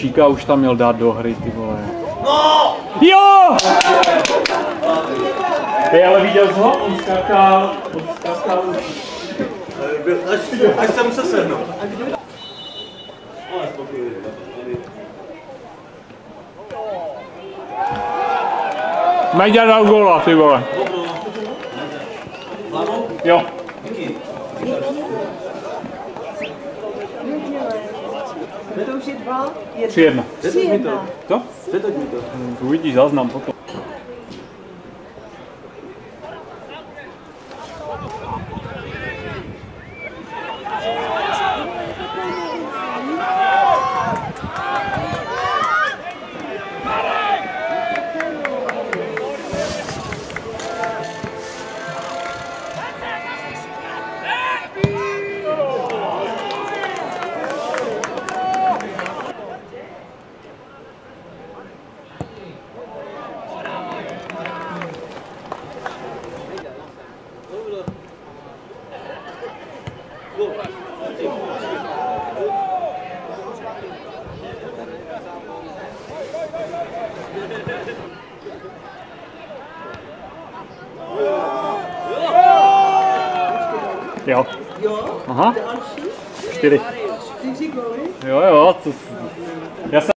Šíka už tam měl dát do hry, ty vole. No! Jo! Hej, ale viděl jsi ho? On skákal už. Až jsem se sednul. Meďa dal góla, ty vole. Jo. To už je 2? 3-1. 3-1. Co? Uvidíš záznam potom. Jo. Jo? Aha. Další? 4. 4 góly? Jo, já jsem